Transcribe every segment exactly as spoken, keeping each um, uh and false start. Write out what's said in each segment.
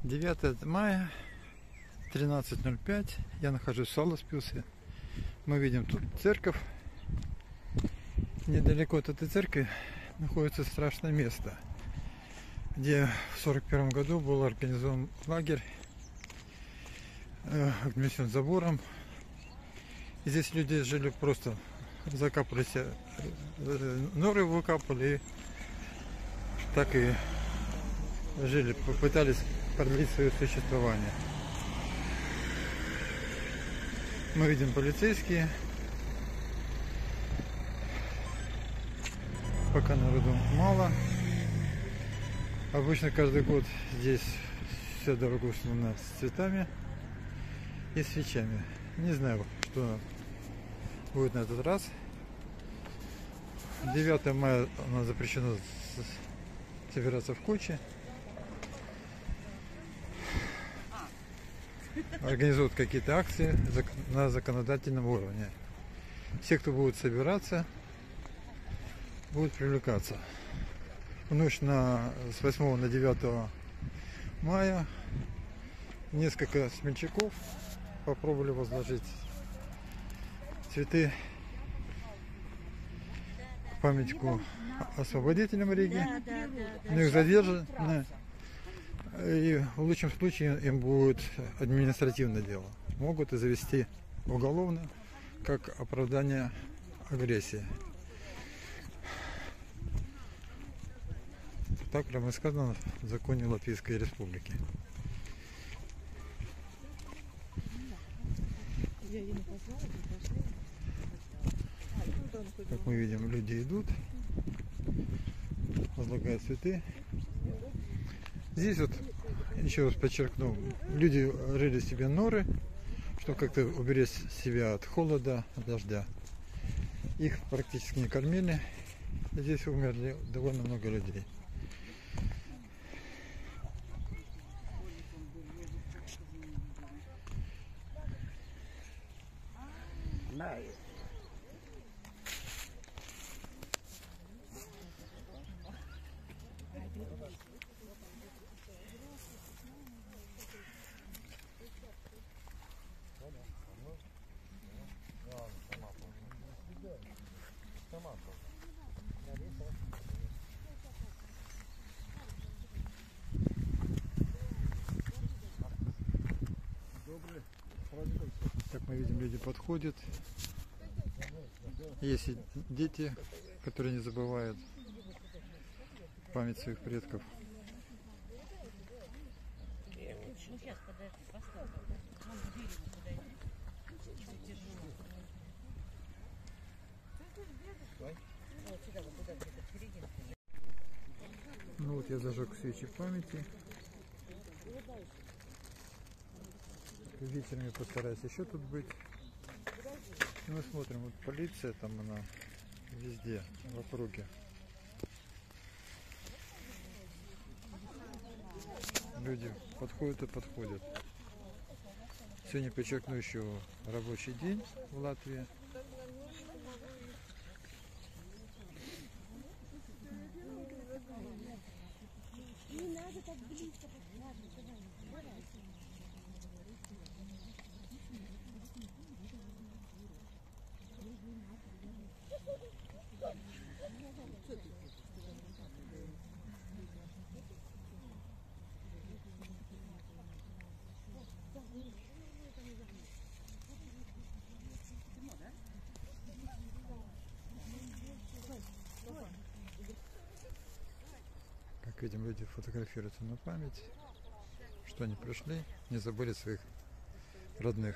девятое мая, тринадцать ноль пять. Я нахожусь в Саласпилсе. Мы видим тут церковь. Недалеко от этой церкви находится страшное место, где в сорок первом году был организован лагерь, э, обнесен забором. И здесь люди жили просто, закапывали себе, э, норы выкапывали, и так и жили, попытались продлить свое существование. Мы видим полицейские. Пока народу мало. Обычно каждый год здесь вся дорога услана с цветами и свечами. Не знаю, что будет на этот раз. девятое мая у нас запрещено собираться в куче. Организуют какие-то акции на законодательном уровне. Все, кто будет собираться, будут привлекаться. В ночь на, с восьмого на девятое мая несколько смельчаков попробовали возложить цветы в памятнику освободителям Риги. Но их задержаны. И в лучшем случае им будет административное дело. Могут и завести уголовно, как оправдание агрессии. Так прямо сказано в законе Латвийской Республики. Как мы видим, люди идут, возлагают цветы. Здесь вот, еще раз подчеркну, люди рыли себе норы, чтобы как-то уберечь себя от холода, от дождя. Их практически не кормили. Здесь умерли довольно много людей. Как мы видим, люди подходят. Есть и дети, которые не забывают память своих предков. Ну вот я зажег свечи в памяти. Вечером я постараюсь еще тут быть. И мы смотрим, вот полиция там, она везде, в округе. Люди подходят и подходят. Сегодня, подчеркну, еще рабочий день в Латвии. Не надо так близко. Как видим, люди фотографируются на память, что они пришли, не забыли своих родных.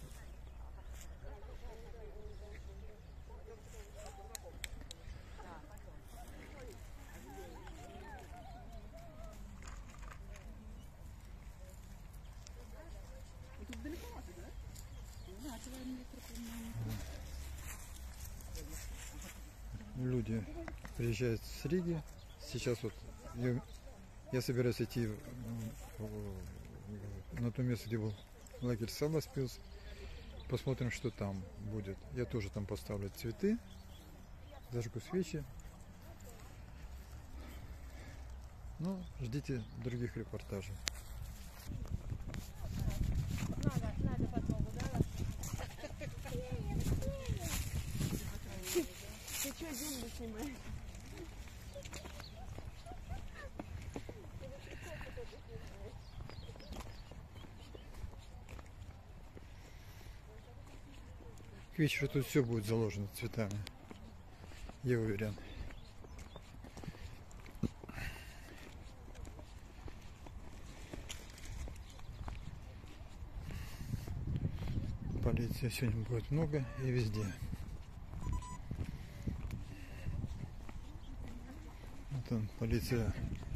Люди приезжают с Риги. Сейчас вот я, я собираюсь идти на то место, где был лагерь Саласпилс. Посмотрим, что там будет. Я тоже там поставлю цветы, зажгу свечи. Ну, ждите других репортажей. К вечеру тут все будет заложено цветами. Я уверен. Полиции сегодня будет много и везде. Вот он, полиция.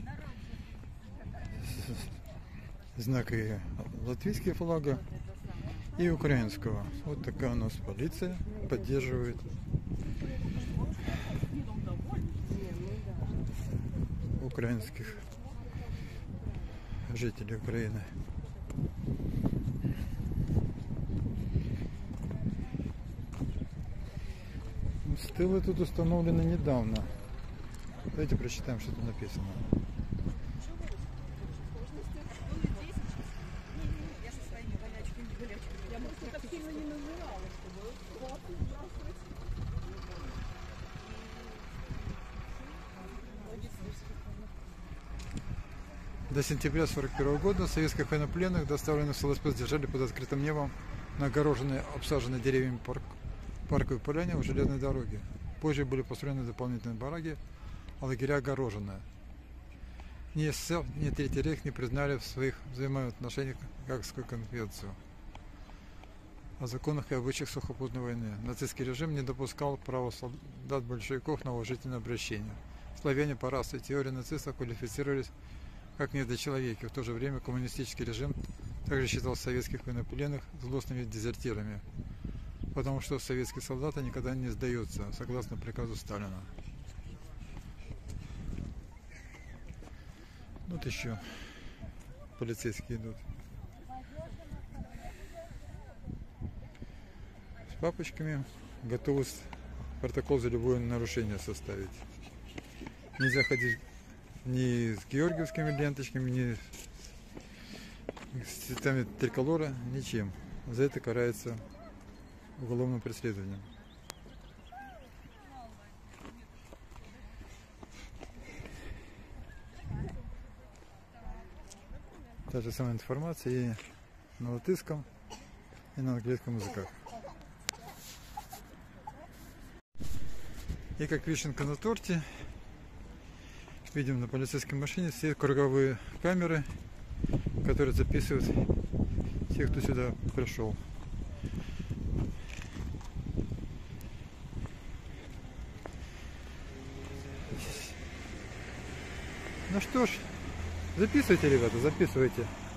Знак и латвийского флага, и украинского. Вот такая у нас полиция поддерживает украинских жителей Украины. Стелы тут установлены недавно. Давайте прочитаем, что тут написано. До сентября сорок первого года советских военнопленных, доставленных в СЛСП, сдержали под открытым небом на огороженной, обсаженной деревьями парк, парковой поляне у железной дороги. Позже были построены дополнительные бараки, а лагеря огорожены. Ни СССР, ни Третий рейх не признали в своих взаимоотношениях Гаагскую конвенцию о законах и обычаях сухопутной войны. Нацистский режим не допускал права солдат-большевиков на уважительное обращение. Славяне по расе теории нацистов квалифицировались как недочеловеки. В то же время коммунистический режим также считал советских военнопленных злостными дезертирами, потому что советские солдаты никогда не сдаются, согласно приказу Сталина. Вот еще полицейские идут с папочками, готовы протокол за любое нарушение составить. Нельзя ходить ни с георгиевскими ленточками, ни с цветами триколора, ничем. За это карается уголовным преследованием. Та же самая информация и на латышском, и на английском языках. И как вишенка на торте, видим, на полицейской машине все круговые камеры, которые записывают тех, кто сюда пришел. Ну что ж, записывайте, ребята, записывайте.